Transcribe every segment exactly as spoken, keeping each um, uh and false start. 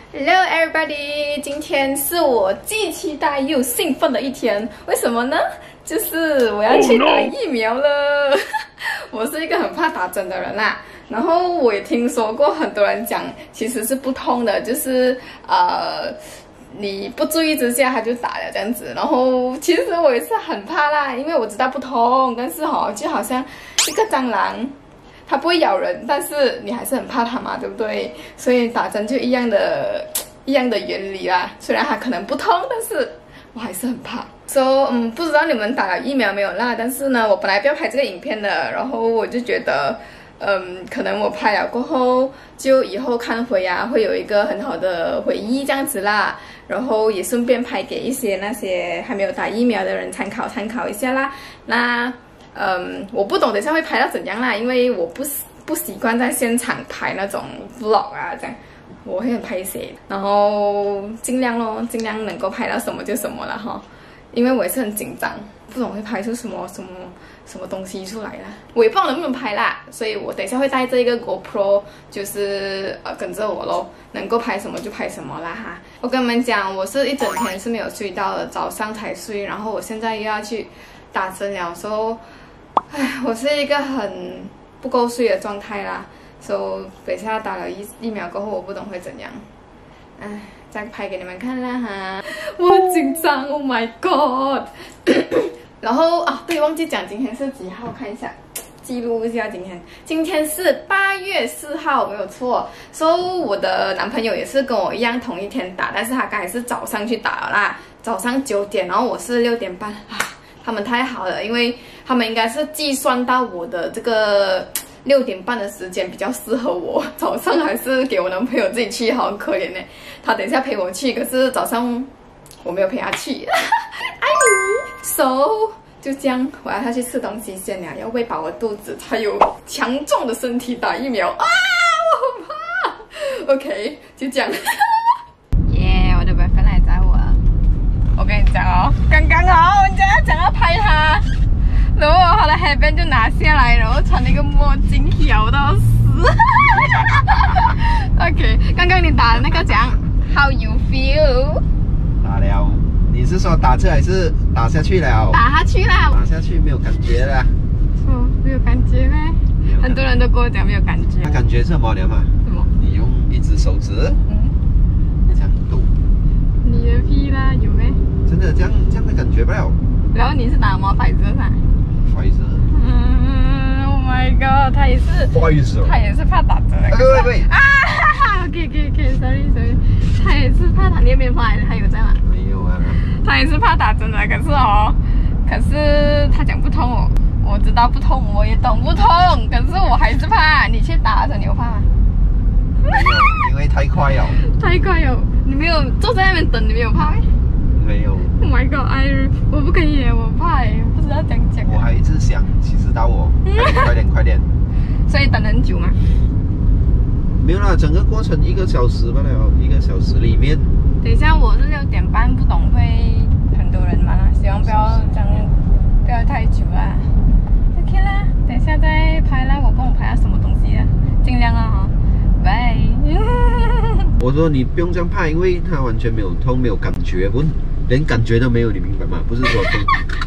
Hello everybody， 今天是我既期待又兴奋的一天，为什么呢？就是我要去打疫苗了。Oh, no. 我是一个很怕打针的人啦，然后我也听说过很多人讲，其实是不痛的，就是呃。 你不注意之下，他就打了这样子，然后其实我也是很怕啦，因为我知道不痛，但是哦，就好像一个蟑螂，它不会咬人，但是你还是很怕它嘛，对不对？所以打针就一样的，一样的原理啦。虽然它可能不痛，但是我还是很怕。So， 嗯，不知道你们打了疫苗没有啦？但是呢，我本来不要拍这个影片的，然后我就觉得。 嗯，可能我拍了过后，就以后看回啊，会有一个很好的回忆这样子啦。然后也顺便拍给一些那些还没有打疫苗的人参考参考一下啦。那嗯，我不懂等下会拍到怎样啦，因为我不不习惯在现场拍那种 vlog 啊，这样我会很拍谁。然后尽量咯，尽量能够拍到什么就什么了哈。因为我也是很紧张，不懂会拍出什么什么。 什么东西出来啦？我也不知道能不能拍啦，所以我等一下会带这一个 GoPro， 就是呃跟着我咯，能够拍什么就拍什么啦哈。我跟你们讲，我是一整天是没有睡到的，早上才睡，然后我现在又要去打针了，所以，唉，我是一个很不够睡的状态啦。所以等一下打了疫疫苗过后，我不懂会怎样，唉，再拍给你们看啦哈。我很紧张 ，Oh my God！ 然后啊，对，忘记讲今天是几号，看一下，记录一下今天。今天是八月四号，没有错。所以我的男朋友也是跟我一样同一天打，但是他刚才是早上去打了啦，早上九点，然后我是六点半啊。他们太好了，因为他们应该是计算到我的这个六点半的时间比较适合我，早上还是给我男朋友自己去，好可怜呢。他等一下陪我去，可是早上我没有陪他去。爱你。 So 就这样，我要下去吃东西先了，要喂饱我肚子，才有强壮的身体打疫苗啊！我很怕。OK， 就这样。耶， yeah, 我的 boyfriend 来找我了。我跟你讲哦，刚刚好，我家讲要拍他，然后他的 headband 就拿下来，然后穿那个墨镜，小到死。OK， 刚刚你打的那个讲 ，How you feel？ 打了。 你是说打这还是打下去了？ 打下去啦！ 打下去没有感觉了。 哦，没有感觉咩？很多人都跟我讲没有感觉。 那感觉是什么了嘛？ 什么？ 你用一只手指，嗯，这样抖。 你的屁啦，有没？ 真的这样这样的感觉不了。 然后你是打什么牌子噻？ 牌子。 嗯 ，Oh my God， 他也是。 不好意思哦。 他也是怕打针的。 喂喂喂！ 啊 ，OK OK OK，Sorry Sorry， 他也是怕打，你那边拍还有在吗？ 没有啊， 他也是怕打针的，可是哦，可是他讲不通哦，我知道不通，我也懂不通，可是我还是怕。你去打的时候你有怕吗？ 没有，因为太快了。 太快了，你没有坐在那边等，你没有怕吗？ 没有。 Oh my god， I 我不可以耶，我怕耶，不知道怎样讲。 我还一直想，其实到我，快点快点。 所以等很久吗？ 没有啦，整个过程一个小时罢了，一个小时里面。 等一下，我是六点半，不懂会很多人嘛，希望不要这样，不要太久啦。OK 啦，等一下再拍啦，我帮我拍下什么东西啊，尽量啊哈，拜。 我说你不用这样怕，因为它完全没有痛，没有感觉，不，连感觉都没有，你明白吗？不是说痛。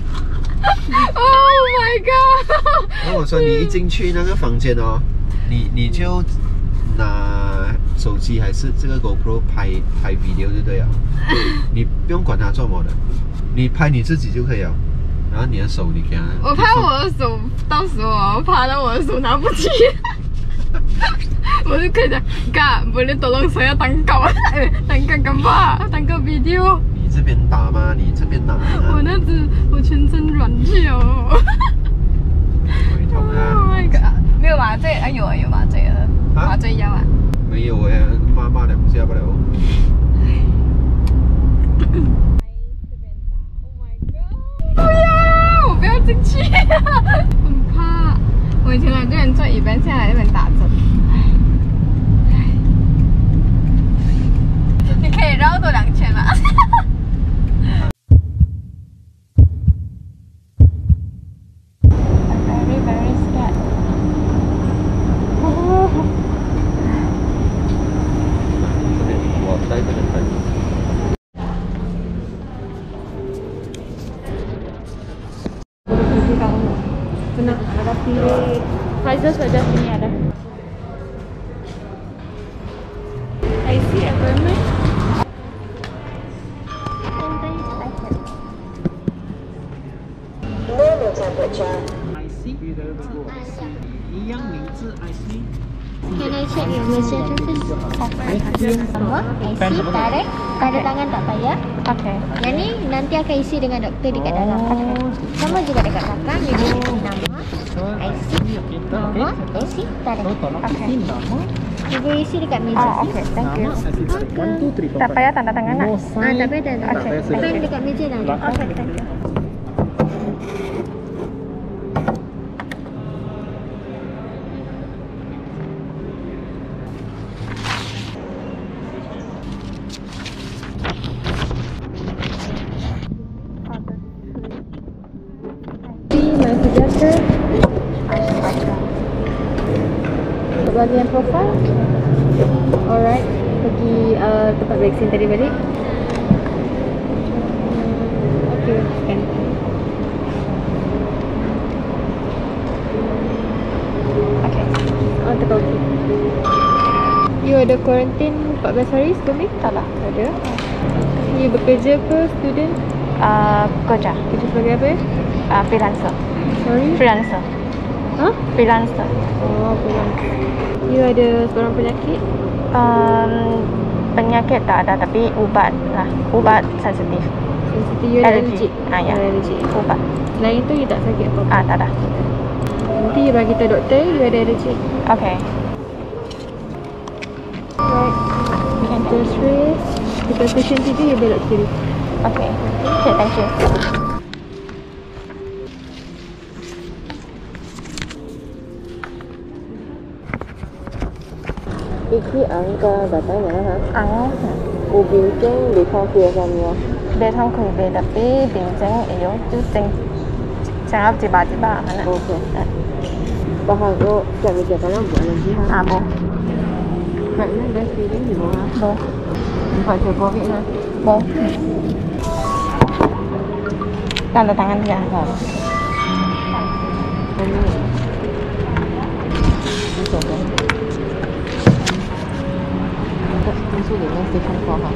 Oh my god！ 然后我说你一进去那个房间哦，你你就拿。 手机还是这个 GoPro 拍拍 video 就对了，你不用管它做什么的，你拍你自己就可以了。然后你的手你给它， 我怕我的手到时候我怕到我的手拿不起，我就可以讲，嘎，boleh tolong saya tangkap， tangkap gambar， tangkap video。 你这边打吗？你这边拿。 我那只我全身软掉。 会痛啊 ！Oh my god， 没有麻醉，哎有啊有麻醉了，麻醉药啊。 没有哎，妈妈两下不了。 不要，我不要进去，很怕。我以前来这边做一边，现在来这边打针。你可以绕多两圈吗？ Pilih Pfizer saja sini ada. I C appointment. Normal temperature. I C， 一样名字 I C。 Can I check your registration? Sama, I C, tarik. Tanda tangan tak payah. Okay. Yang ni nanti akan isi dengan doktor dekat dalam. Sama juga dekat belakang. You isi nama, I C, nama, I C, tarik. Okay. You boleh isi dekat meja. Oh, okay. Thank you. One, two, three, Tak payah tanda tangan nak? Ah, tak payah tanda. Okay. Pen dekat meja dah. Okay, thank you. Bagian profile. Alright. Pergi uh, tempat vaksin tadi balik. Okay, scan. Okay. Oh, tekan okay. You ada quarantine empat belas hari sebelum ni? Tak lah. Ada. You bekerja ke student? Uh, kerja. Kerja sebagai apa ya? Uh, freelancer. Sorry? Freelancer. Huh? Freelancer. Oh, freelancer. You ada seorang penyakit? Um, penyakit tak ada tapi ubat lah. Ubat sensitif. Sensitif. You ada Allergy. allergic? Ah, ya. Allergic. Ubat. Lain tu you tak sakit apa-apa? Ah, tak ada. Nanti you bagi tahu doktor you ada allergic. Okay. Right. Just raise. Dekat station T V you belok kiri. Okay. Okay, thank you. Iki angka datang mana ha? Ang Ubin Jeng di Korea Samyo. Bê không khử bê đập bê bình chứng yếu chứ tình chẳng hấp chỉ bà chỉ bà hả nè. Okay. Bahan yo jangan jaga lah buat lagi ha. À bố. Right now dah feeling di bawah. Bố. Empat je COVID ha. Bố. Tanda tangan dia. Ha. Ini. Ini coba. Masuk dengan station four ha.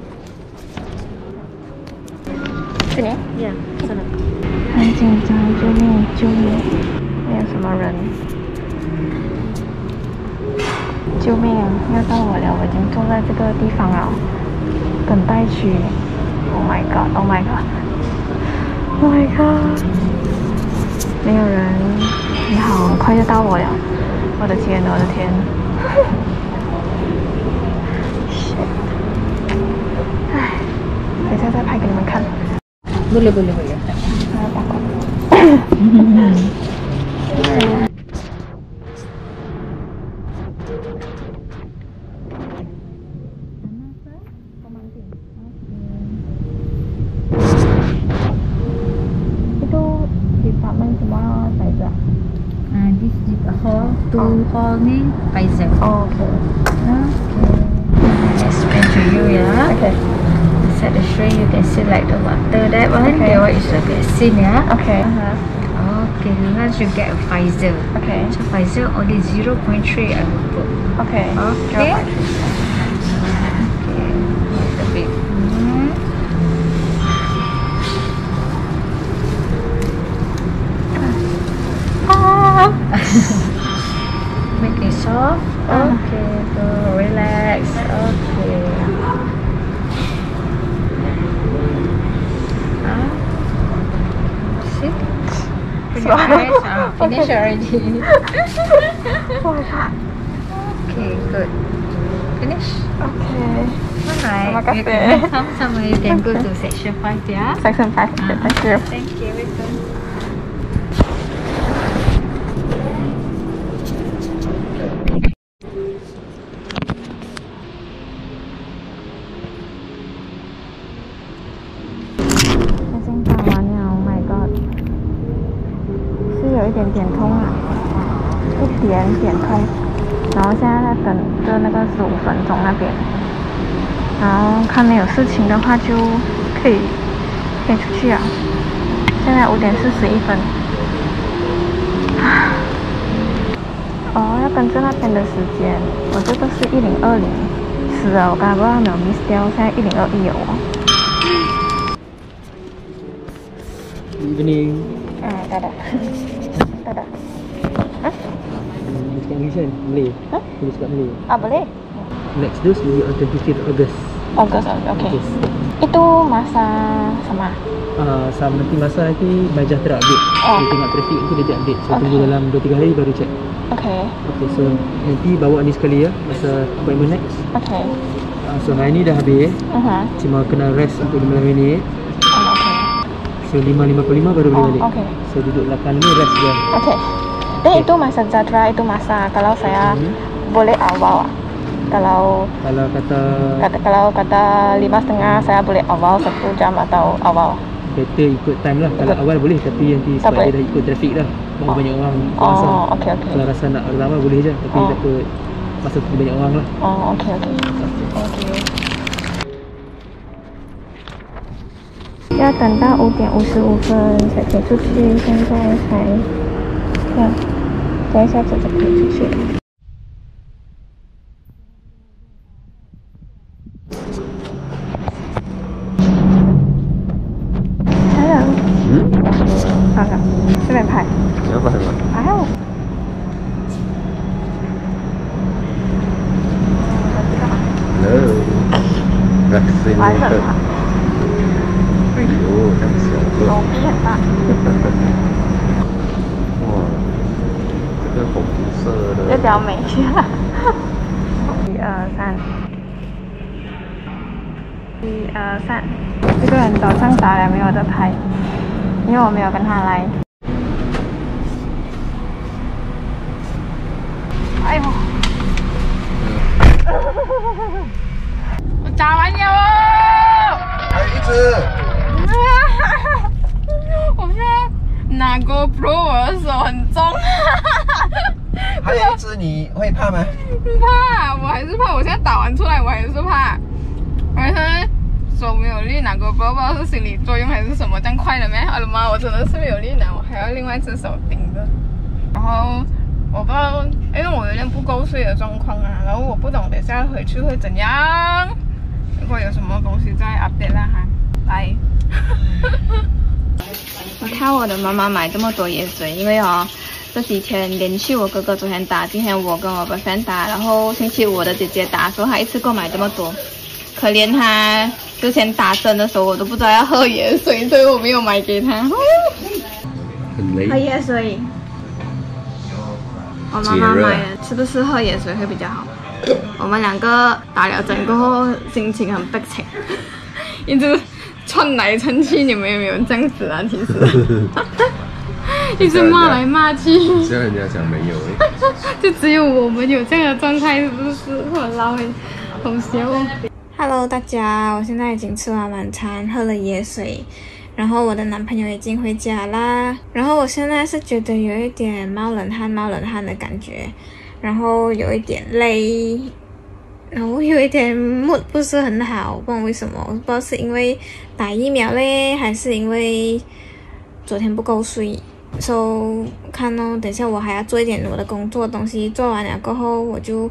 Sini. Ya, sana. 很紧张，救命！救命！没有什么人。救命啊！要到我了，我已经坐在这个地方了，等待区。Oh my god! Oh my god! Oh my god! 没有人。你好，很快就到我了。我的天！我的天！唉，等一下再拍给你们看。 Boleh, boleh, boleh. Saya takut. Itu department semua Pfizer. Ah, this is a hall. Two Oh. hall ni Pfizer. Oh, okay. Okay. I explain to you ya. Okay. Inside the tray you can see like the water that one. Okay. That one is a vaccine ya. Okay. Okay, once you get a Pfizer. Okay. So Pfizer only zero point three I will put. Okay. Okay. Okay. A bit. Hmm. Ah. Make it soft. Ah. Okay. So relax. Okay. Ah. See? Pretty nice. Ah, finish already. Oh my god. Okay, good. Finish. Okay. Alright. Terima kasih. You can come somewhere. You can go to section five, yeah. Section five. Okay, thank you. Thank you. Welcome. Oh my god. 是有一点点痛啊，一点点痛。然后现在在等着那个十五分钟那边，然后看没有事情的话就可以可以出去啊。现在五点四十一分。 哦，要跟着那边的时间。我这个是一零二零，是啊，我刚刚不知道没有 miss 掉，现在一零二一有哦。 Evening. Ah, tak ada. Tak ada. Ha? Hmm, cakap English kan? Boleh? Ha? Boleh cakap Malay. Ah, boleh. Next dose will be on twenty-fifth August. August, okay. Yes. Itu masa sama. Uh, sama nanti masa nanti MyJahtera update. Oh. Dia tengok trafik nanti dia update. So Okay. tunggu dalam dua tiga hari baru check. Okay. Okay, so nanti bawa ni sekali ya masa appointment next. Okay. Uh, so hari ni dah habis. Uh-huh. Cuma kena rest untuk lima belas minit. Oh, okay. So lima lima puluh lima baru boleh Oh, balik. okay. So duduk belakang ni rest je. Okay. Dan itu masa Jatra itu masa kalau saya Hmm. boleh awal. Kalau Kalau kata kata kalau kata lima setengah saya boleh awal satu jam atau awal. better ikut time lah. Kalau Ikut. awal boleh tapi nanti Tak sebab boleh. dia dah ikut trafik dah. Berapa Oh. banyak orang puasa. Oh, okay okay. Kalau rasa nak lama boleh je tapi Oh. takut masa tu banyak orang lah. Oh, okay okay. Thank you. 要等到五点五十五分才可以出去，现在才看，等一下子就可以出去了。Hello， 嗯， 好了，这边拍， 你要拍什么？ 还有， Hello. Vaccinated. 哦，很小个。 手臂很大。 哇，这个红色的。 要表美一下。一二三，一二三。这个人早上打了没有在拍，因为我没有跟他来。哎呦！我打完了哦！ 还有一只。 我不知道拿 GoPro 我的手很重。 还有一只，你会怕吗？ 不怕，我还是怕。我现在打完出来，我还是怕。我现在手没有力拿 GoPro，不知道是心理作用还是什么，这样快了没？我的妈，我真的是没有力拿，我还要另外一只手盯着。然后我不知道，因为我有点不够睡的状况啊，然后我不懂等下回去会怎样。如果有什么东西再 update 啦哈，拜。我看我的妈妈买这么多椰水，因为哦，这几天连续我哥哥昨天打，今天我跟我 boyfriend 打，然后星期五我的姐姐打的时候，她一次购买这么多，可怜她之前打针的时候我都不知道要喝椰水，所以我没有买给她。 很累喝。椰水，我妈妈买的，是不是喝椰水会比较好？我们两个打了针过后，心情很悲情，一直窜来窜去。你们有没有这样子啊？其实，一直骂来骂去。 虽然人家讲没有诶。 就只有我们有这样的状态，是不是？我老诶，好笑哦。Hello， 大家，我现在已经吃完晚餐，喝了椰水，然后我的男朋友已经回家啦。然后我现在是觉得有一点冒冷汗、冒冷汗的感觉，然后有一点累，然后有一点 mood 不是很好，不懂为什么，我不知道是因为打疫苗嘞，还是因为昨天不够睡。So 看哦，等一下我还要做一点我的工作东西，做完了过后我就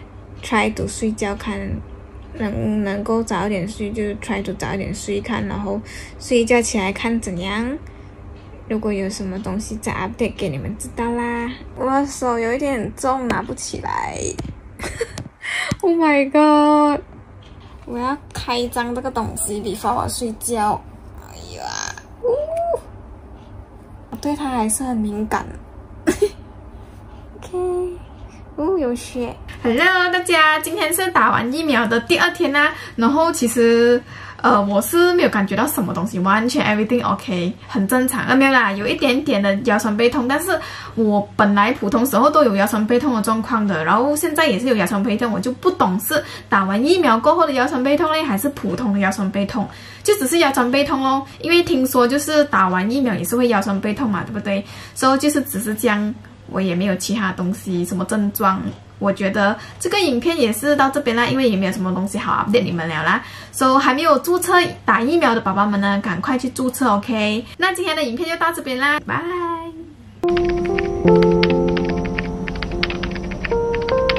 try to 睡觉，看能能够早一点睡就 try to 早一点睡看，然后睡一觉起来看怎样。如果有什么东西再 update 给你们知道啦。我手有一点重，拿不起来。Oh my god！ 我要开张这个东西 before 我睡觉。哎呀，呜！我对它还是很敏感。OK， 哦，有血。Hello， 大家，今天是打完疫苗的第二天啦。然后其实，呃，我是没有感觉到什么东西，完全 everything OK， 很正常。啊，没有啦，有一点点的腰酸背痛，但是我本来普通时候都有腰酸背痛的状况的，然后现在也是有腰酸背痛，我就不懂是打完疫苗过后的腰酸背痛呢，还是普通的腰酸背痛，就只是腰酸背痛哦。因为听说就是打完疫苗也是会腰酸背痛嘛，对不对？所以就是只是这样。我也没有其他东西，什么症状。我觉得这个影片也是到这边啦，因为也没有什么东西好 update 你们了啦。所以还没有注册打疫苗的宝宝们呢，赶快去注册 OK。那今天的影片就到这边啦，拜。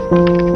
Bye.